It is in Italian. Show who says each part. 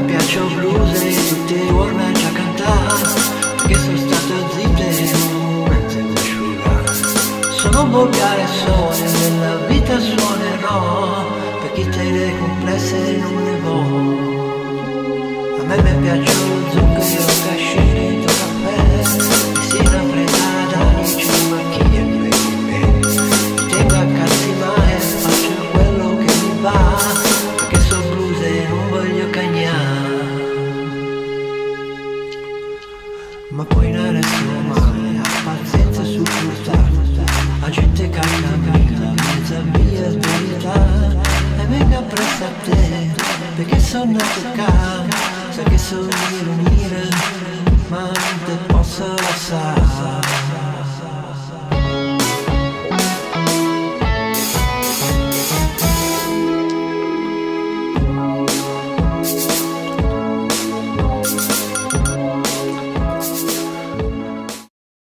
Speaker 1: piace il blues e tutti vuole già cantare, perché sono stato zitto e non mezzo asciugare. Sono volgare sole, nella vita suonerò, per chi te le complesse non ne vuole. A me mi piace lo zucchero, cascino, caffè, e si rappresa da amici, ma chi è preso me? Tengo a calzima e faccio quello che mi va, perché so blues e non voglio cagnare. Ma poi non resto male, ha pazienza su tutta, la gente cambia, mezza via svelta, e venga presso a te, perché sono nato qua. Sai che so venire, ma non te posso lasciare.